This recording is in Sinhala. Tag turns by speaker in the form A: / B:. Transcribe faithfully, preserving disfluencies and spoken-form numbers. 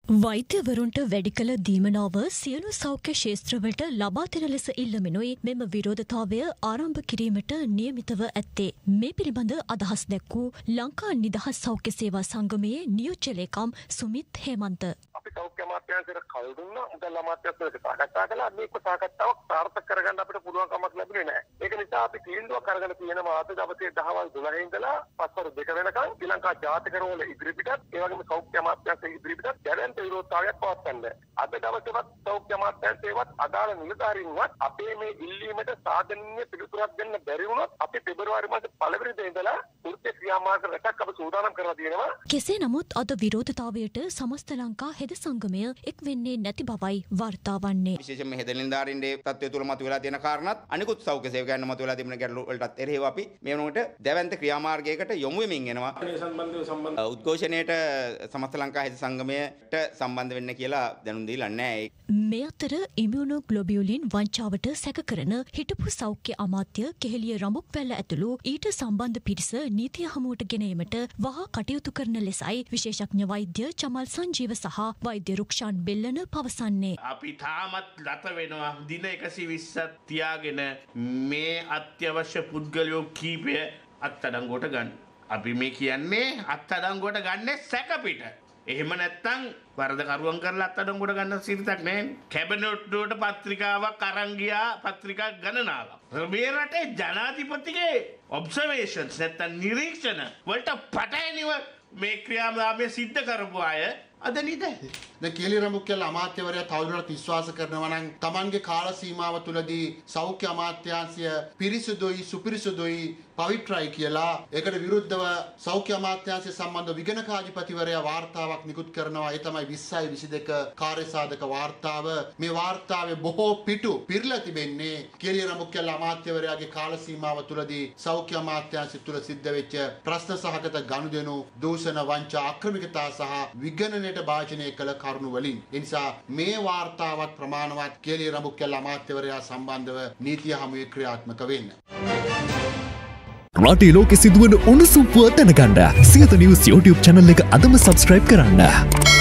A: වෛද්‍යවරුන්ට වැඩි කළ දීමනාව සියලු සෞඛ්‍ය ශේත්‍රවලට ලබා දෙන ලෙස ඉල්ලමිනුයි මෙම විරෝධතාවය ආරම්භ කිරීමට නියමිතව ඇත්තේ. මේ පිළිබඳ අදහස් දැක්වූ ලංකා නිදහස් සෞඛ්‍ය සේවා සංගමයේ නියෝජ්‍ය ලේකම් සුමිත් හේමන්ත.
B: අපි සෞඛ්‍ය අමාත්‍යාංශයට කල් දුන්නා. මුදල් අමාත්‍යාංශයට සාකච්ඡා කළා. මේක සාකච්ඡාවක් සාර්ථක කරගන්න අපිට පුළුවන් කමක් ලැබුණේ නැහැ. ඒක නිසා අපි තීන්දුවක් අරගෙන තියෙනවා අද දවසේ දහවල් දොළහේ ඉඳලා පස්වරු දෙක වෙනකන් ශ්‍රී ලංකා ජාතික රෝල ඉදිරිපිටත් ඒ වගේම සෞඛ්‍ය අමාත්‍යාංශයේ ඉදිරිපිටත් දැරෙන්ත විරෝධතාවයක් පවත්වන්න. අද දවසේවත් සෞඛ්‍ය අමාත්‍යාංශයේවත් අදාළ නිලධාරීන්වත් අපේ මේ ඉල්ලීමට සාධනීය පිළිතුරක් දෙන්න බැරි වුණොත් අපි පෙබරවාරි මාසේ පළවෙනි දින ඉඳලා වෘත්තීය ක්‍රියාමාර්ග රැසක් අපි සූදානම් කරලා තියෙනවා.
A: කෙසේ නමුත් අද විරෝධතාවයට සමස්ත ලංකා හෙද සංගමය එක් වෙන්නේ නැති බවයි වාර්තා වන්නේ.
C: විශේෂයෙන්ම හෙද නිලධාරීන්ගේ තත්ත්වය තුල මතුවලා තියෙන කාරණාත් අනිකුත් සෞඛ්‍ය සේවකයන් මතුවලා තිබෙන ගැටලු වලටත් එරෙහිව අපි මේ වෙනකොට දැවැන්ත ක්‍රියාමාර්ගයකට යොමු වෙමින් එනවා.
B: මේ සම්බන්ධව සම්බන්ධ
C: උද්ඝෝෂණයට සමස්ත ලංකා හෙද සංගමයට සම්බන්ධ වෙන්න කියලා දැනුම් දීලා නැහැ.
A: මේ අතර ඉමුනෝග්ලොබියුලින් වංචාවට සැක කරන හිටපු සෞඛ්‍ය අමාත්‍ය කෙහෙලිය රඹුක්වැල්ල ඇතුළු ඊට සම්බන්ධ පිරිස නීතිය හමුවට ගෙන ඒමට වහා කටයුතු කරන ලෙසයි විශේෂඥ වෛද්‍ය චමල් සංජීව සහ වෛද්‍ය රුක්ෂාන් බෙල්ලන පවසන්නේ.
D: අපි තාමත් ගත වෙනවා දින එකසිය විස්සක් තියාගෙන මේ අත්‍යවශ්‍ය පුද්ගලයෝ කීපය අත්අඩංගුවට ගන්න. අපි මේ කියන්නේ අත්අඩංගුවට ගන්න සැකපිට. එහෙම නැත්තම් වරදකරුවන් කරලා අත්අඩංගුවට ගන්න සිරිතක් නැහැ. කැබිනට් වලට පත්‍රිකාවක් අරන් ගියා පත්‍රිකා ගණනාවක්. මේ රටේ ජනාධිපතිගේ ඔබ්සර්වේෂන්ස් නැත්තම් නිරීක්ෂණ වලට පටහැනිව මේ ක්‍රියාදාමය සිද්ධ කරපු අය අද නිදැයි.
E: දැන් කේලි රඹුක්කැල අමාත්‍යවරයා තවදුරටත් විශ්වාස කරනවා නම් Tamanගේ කාල සීමාව තුළදී සෞඛ්‍ය අමාත්‍යාංශය පිරිසුදුයි සුපිරිසුදුයි පවිත්‍රායි කියලා ඒකට විරුද්ධව සෞඛ්‍ය අමාත්‍යාංශය සම්බන්ධ විගණකාධිපතිවරයා වාර්තාවක් නිකුත් කරනවා. ඒ තමයි විස්සයි විසිදෙක කාර්යසාධක වාර්තාව. මේ වාර්තාවේ බොහෝ පිටු පිරලා තිබෙන්නේ කේලි රඹුක්කැල අමාත්‍යවරයාගේ කාල සීමාව තුළදී සෞඛ්‍ය අමාත්‍යාංශය තුළ සිද්ධ වෙච්ච ප්‍රශ්න සහගත ගනුදෙනු දූෂණ වංචා අක්‍රමිකතා සහ විගණනයට භාජනය කළ කරුණු වලින්. ඒ නිසා මේ වාර්තාවත් ප්‍රමාණවත් කේලි රඹුක්කැල අමාත්‍යවරයා සම්බන්ධව නීතිය හමුවේ ක්‍රියාත්මක වෙන්න.
F: රටේ ලෝකෙ සිදුවන උණුසුම් පුවත් දැනගන්න සියත නිවුස් YouTube channel එක අදම subscribe කරන්න.